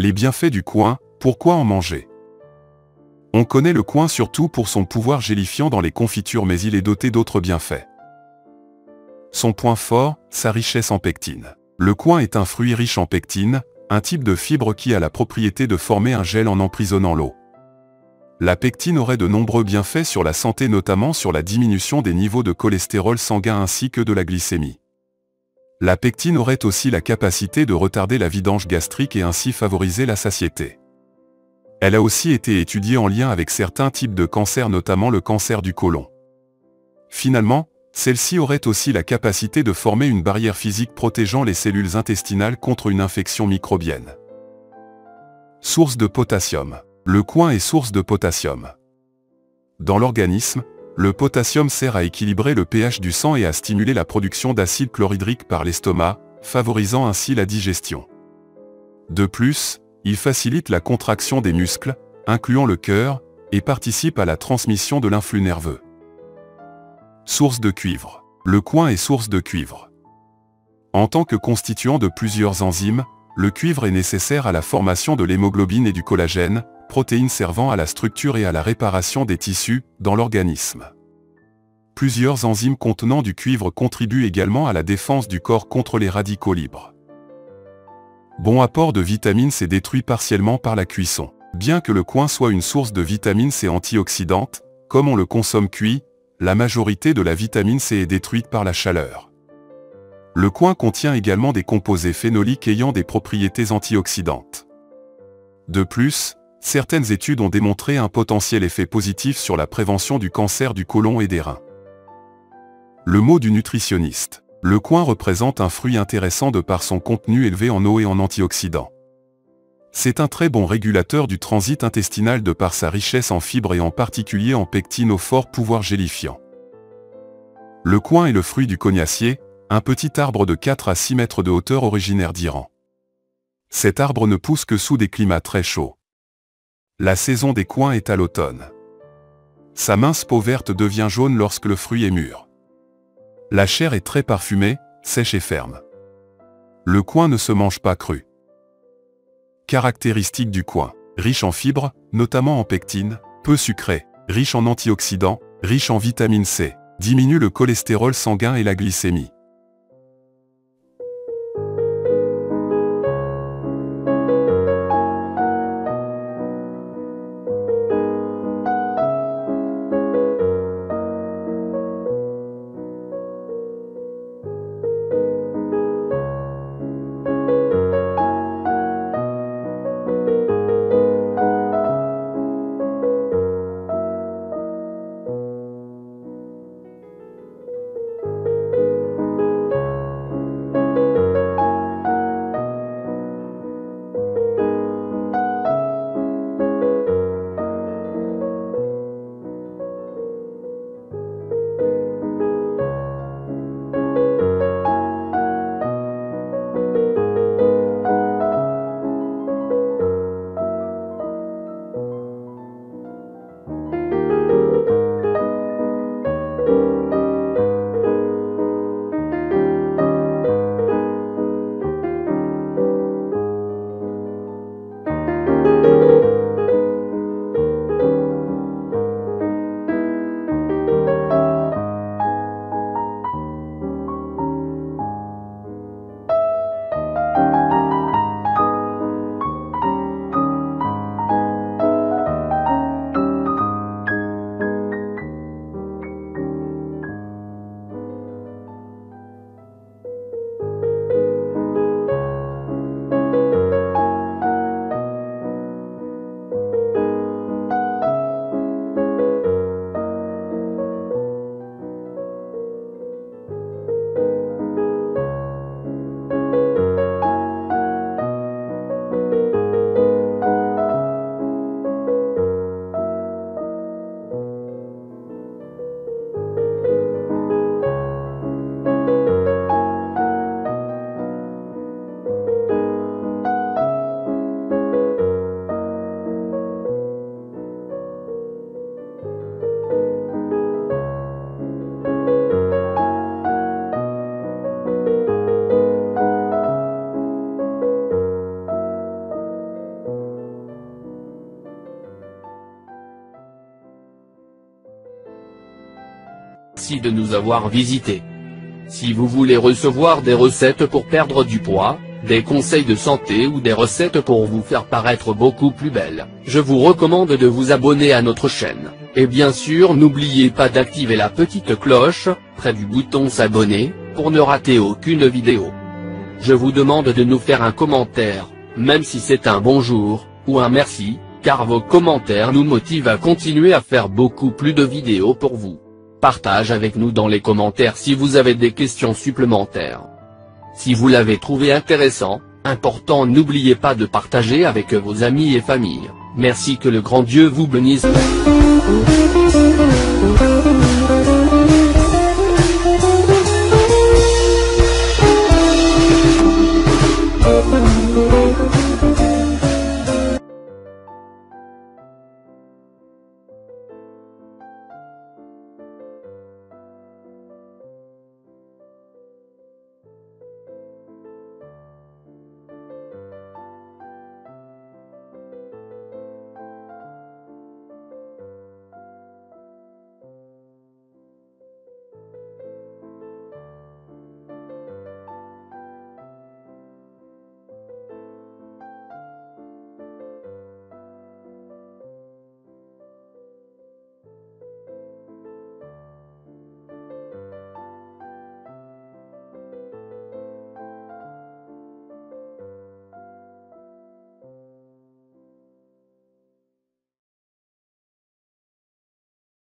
Les bienfaits du coing, pourquoi en manger? On connaît le coing surtout pour son pouvoir gélifiant dans les confitures, mais il est doté d'autres bienfaits. Son point fort, sa richesse en pectine. Le coing est un fruit riche en pectine, un type de fibre qui a la propriété de former un gel en emprisonnant l'eau. La pectine aurait de nombreux bienfaits sur la santé, notamment sur la diminution des niveaux de cholestérol sanguin ainsi que de la glycémie. La pectine aurait aussi la capacité de retarder la vidange gastrique et ainsi favoriser la satiété. Elle a aussi été étudiée en lien avec certains types de cancers, notamment le cancer du côlon. Finalement, celle-ci aurait aussi la capacité de former une barrière physique protégeant les cellules intestinales contre une infection microbienne. Source de potassium. Le coing est source de potassium. Dans l'organisme, le potassium sert à équilibrer le pH du sang et à stimuler la production d'acide chlorhydrique par l'estomac, favorisant ainsi la digestion. De plus, il facilite la contraction des muscles, incluant le cœur, et participe à la transmission de l'influx nerveux. Source de cuivre. Le coing est source de cuivre. En tant que constituant de plusieurs enzymes, le cuivre est nécessaire à la formation de l'hémoglobine et du collagène, protéines servant à la structure et à la réparation des tissus dans l'organisme. Plusieurs enzymes contenant du cuivre contribuent également à la défense du corps contre les radicaux libres. Bon apport de vitamine C détruit partiellement par la cuisson. Bien que le coing soit une source de vitamine C antioxydante, comme on le consomme cuit, la majorité de la vitamine C est détruite par la chaleur. Le coing contient également des composés phénoliques ayant des propriétés antioxydantes. De plus, certaines études ont démontré un potentiel effet positif sur la prévention du cancer du côlon et des reins. Le mot du nutritionniste. Le coing représente un fruit intéressant de par son contenu élevé en eau et en antioxydants. C'est un très bon régulateur du transit intestinal de par sa richesse en fibres et en particulier en pectine au fort pouvoir gélifiant. Le coing est le fruit du cognacier, un petit arbre de 4 à 6 mètres de hauteur originaire d'Iran. Cet arbre ne pousse que sous des climats très chauds. La saison des coings est à l'automne. Sa mince peau verte devient jaune lorsque le fruit est mûr. La chair est très parfumée, sèche et ferme. Le coing ne se mange pas cru. Caractéristiques du coing. Riche en fibres, notamment en pectine, peu sucré, riche en antioxydants, riche en vitamine C, diminue le cholestérol sanguin et la glycémie. merci de nous avoir visités. Si vous voulez recevoir des recettes pour perdre du poids, des conseils de santé ou des recettes pour vous faire paraître beaucoup plus belle, je vous recommande de vous abonner à notre chaîne, et bien sûr n'oubliez pas d'activer la petite cloche, près du bouton s'abonner, pour ne rater aucune vidéo. Je vous demande de nous faire un commentaire, même si c'est un bonjour, ou un merci, car vos commentaires nous motivent à continuer à faire beaucoup plus de vidéos pour vous. Partage avec nous dans les commentaires si vous avez des questions supplémentaires. Si vous l'avez trouvé intéressant, important, n'oubliez pas de partager avec vos amis et familles. Merci, que le grand Dieu vous bénisse.